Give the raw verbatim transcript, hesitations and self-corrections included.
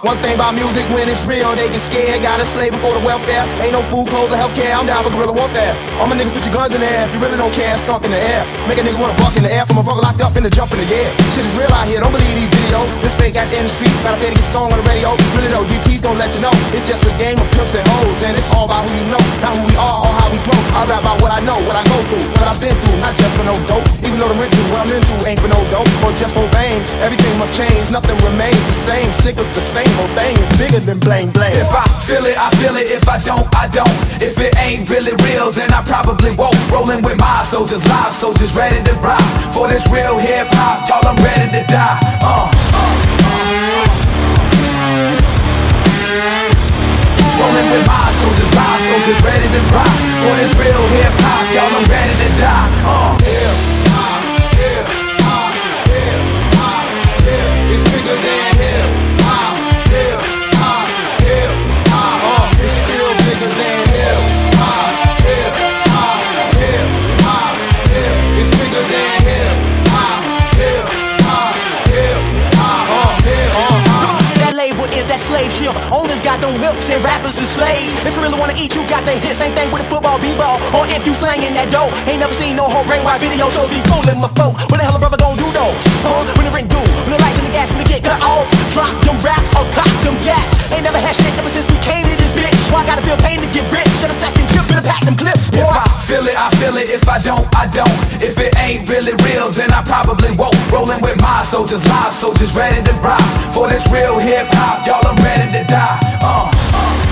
One thing about music, when it's real, they get scared. Got a slave before the welfare. Ain't no food, clothes, or healthcare. I'm down for guerrilla warfare. All my niggas put your guns in the air. If you really don't care, skunk in the air. Make a nigga wanna buck in the air from a brother locked up in the jump in the air. Shit is real out here, don't believe these videos. This fake ass industry, gotta pay to get a song on the radio. Really though, D P's gon' let you know. It's just a game of pimps and hoes, and it's all about who you know, not who we are or how we grow. I rap about what I know, what I go through, what I've been through, not just for no dope. Even though the rent due, what I'm into ain't for no dope or just for vain. Everything must change, nothing remains the same. Sick of the same old thing, it's bigger than blame, blame. If I feel it, I feel it. If I don't, I don't. If it ain't really real, then I probably won't. Rolling with my soldiers, live soldiers, ready to ride. For this real hip hop, y'all, I'm ready to die. Uh, uh, uh. Rolling with my soldiers, live soldiers, ready to ride. For this real hip hop, y'all, I'm ready to die. Uh. Hip hop, hip hop, hip hop, hip. It's bigger than hip hop, hip hop, hip hop. Uh, it's still bigger than hip hop, hip hop, hip hop, hip. It's bigger than hip hop, hip hop, hip hop, uh, hip hop. That label is that slave ship. Owners got them whips and rappers are slaves. If you really wanna eat, you got the hit. Same thing with the football, b-ball, or if you slanging that dough. Ain't never seen no whole brainwash video, so be fooling my folk. What the hell a brother gon' do though? Huh? When the ring do, when the lights and the gas, when the get cut off, drop them raps or pop them gas. Ain't never had shit ever since we came to this bitch. Why I gotta feel pain to get rich? Should've stacked and drip, finna pack them clips. If I feel it, I feel it. If I don't, I don't. If it ain't really real, then I probably won't. Rolling with my soldiers, live soldiers, ready to ride. For this real hip hop, y'all, I'm ready to die. Uh, uh.